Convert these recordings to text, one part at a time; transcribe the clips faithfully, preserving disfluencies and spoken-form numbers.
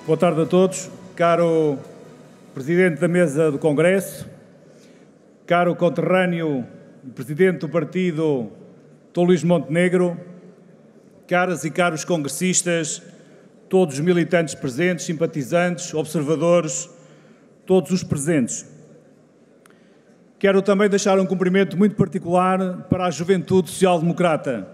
Boa tarde a todos. Caro Presidente da Mesa do Congresso, caro conterrâneo e Presidente do Partido doutor Luís Montenegro, caras e caros congressistas, todos os militantes presentes, simpatizantes, observadores, todos os presentes. Quero também deixar um cumprimento muito particular para a Juventude Social-Democrata.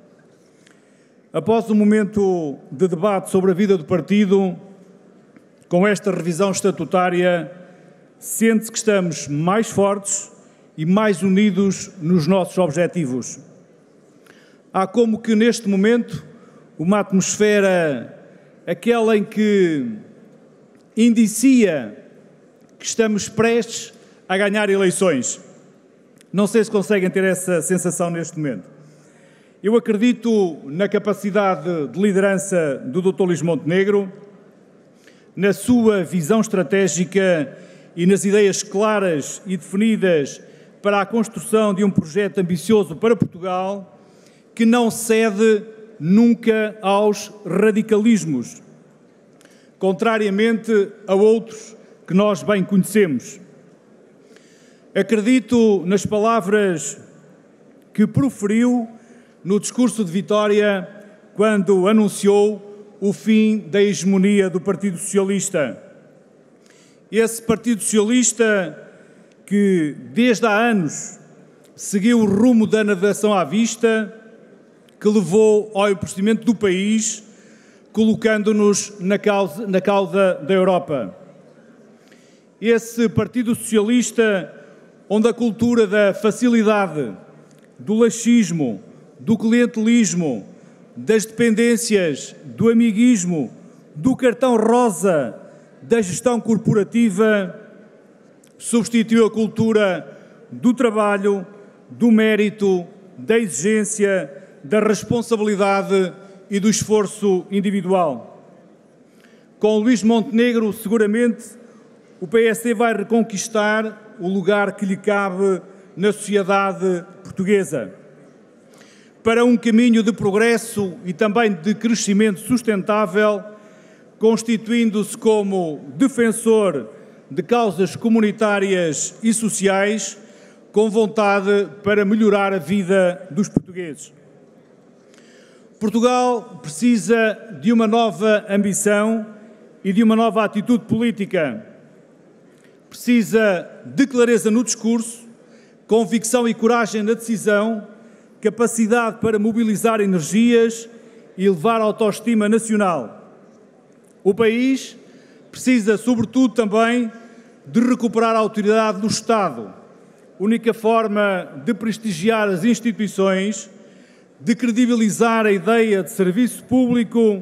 Após um momento de debate sobre a vida do partido, com esta revisão estatutária, sente-se que estamos mais fortes e mais unidos nos nossos objetivos. Há como que neste momento uma atmosfera, aquela em que indicia que estamos prestes a ganhar eleições. Não sei se conseguem ter essa sensação neste momento. Eu acredito na capacidade de liderança do doutor Luís Montenegro, na sua visão estratégica e nas ideias claras e definidas para a construção de um projeto ambicioso para Portugal, que não cede nunca aos radicalismos, contrariamente a outros que nós bem conhecemos. Acredito nas palavras que proferiu no discurso de vitória quando anunciou o fim da hegemonia do Partido Socialista. Esse Partido Socialista que, desde há anos, seguiu o rumo da navegação à vista, que levou ao empobrecimento do país, colocando-nos na causa, na cauda da Europa. Esse Partido Socialista onde a cultura da facilidade, do laxismo, do clientelismo, das dependências, do amiguismo, do cartão rosa, da gestão corporativa, substituiu a cultura do trabalho, do mérito, da exigência, da responsabilidade e do esforço individual. Com Luís Montenegro, seguramente, o P S D vai reconquistar o lugar que lhe cabe na sociedade portuguesa, para um caminho de progresso e também de crescimento sustentável, constituindo-se como defensor de causas comunitárias e sociais, com vontade para melhorar a vida dos portugueses. Portugal precisa de uma nova ambição e de uma nova atitude política. Precisa de clareza no discurso, convicção e coragem na decisão, capacidade para mobilizar energias e elevar a autoestima nacional. O país precisa, sobretudo, também de recuperar a autoridade do Estado, única forma de prestigiar as instituições, de credibilizar a ideia de serviço público,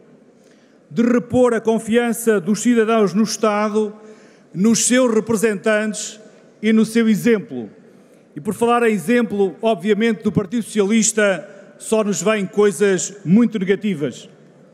de repor a confiança dos cidadãos no Estado, nos seus representantes e no seu exemplo. E por falar em exemplo, obviamente, do Partido Socialista, só nos vêm coisas muito negativas.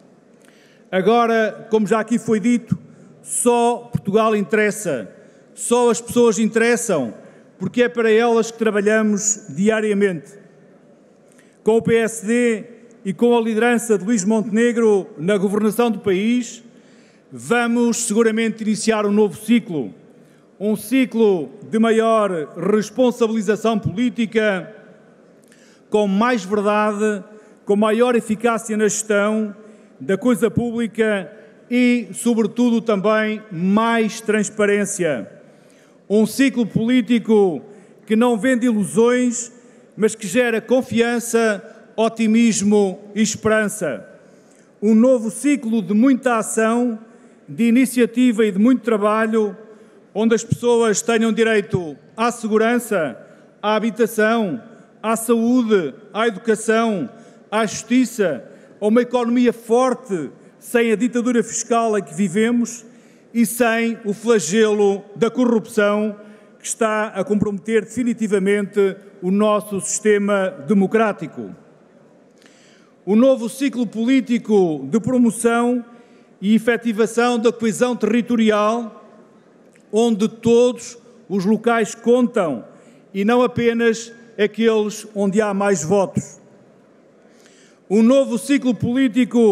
Agora, como já aqui foi dito, só Portugal interessa, só as pessoas interessam, porque é para elas que trabalhamos diariamente. Com o P S D e com a liderança de Luís Montenegro na governação do país, vamos seguramente iniciar um novo ciclo. Um ciclo de maior responsabilização política, com mais verdade, com maior eficácia na gestão da coisa pública e, sobretudo, também mais transparência. Um ciclo político que não vende ilusões, mas que gera confiança, otimismo e esperança. Um novo ciclo de muita ação, de iniciativa e de muito trabalho, onde as pessoas tenham direito à segurança, à habitação, à saúde, à educação, à justiça, a uma economia forte, sem a ditadura fiscal em que vivemos e sem o flagelo da corrupção que está a comprometer definitivamente o nosso sistema democrático. O novo ciclo político de promoção e efetivação da coesão territorial, onde todos os locais contam e não apenas aqueles onde há mais votos. Um novo ciclo político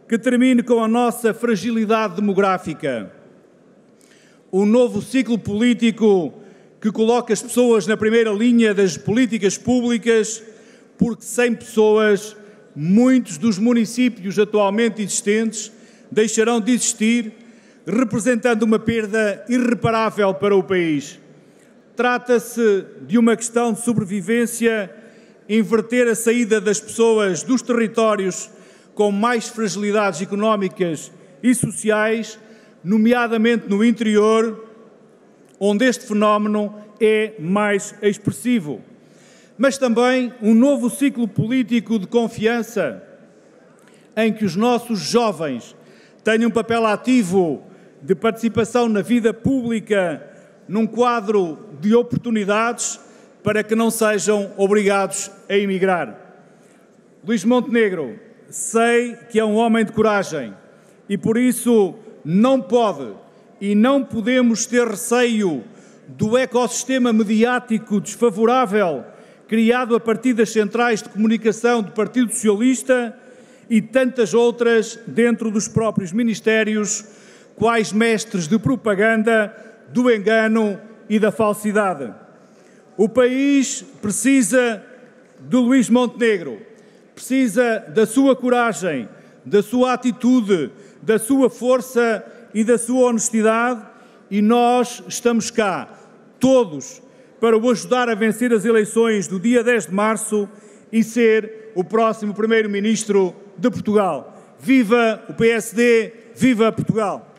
que termine com a nossa fragilidade demográfica. Um novo ciclo político que coloca as pessoas na primeira linha das políticas públicas, porque sem pessoas, muitos dos municípios atualmente existentes deixarão de existir, representando uma perda irreparável para o país. Trata-se de uma questão de sobrevivência, inverter a saída das pessoas dos territórios com mais fragilidades económicas e sociais, nomeadamente no interior, onde este fenómeno é mais expressivo. Mas também um novo ciclo político de confiança, em que os nossos jovens tenham um papel ativo de participação na vida pública, num quadro de oportunidades, para que não sejam obrigados a emigrar. Luís Montenegro, sei que é um homem de coragem e, por isso, não pode e não podemos ter receio do ecossistema mediático desfavorável criado a partir das centrais de comunicação do Partido Socialista e tantas outras dentro dos próprios ministérios, quais mestres de propaganda, do engano e da falsidade. O país precisa de Luís Montenegro, precisa da sua coragem, da sua atitude, da sua força e da sua honestidade, e nós estamos cá, todos, para o ajudar a vencer as eleições do dia dez de março e ser o próximo Primeiro-Ministro de Portugal. Viva o P S D, viva Portugal!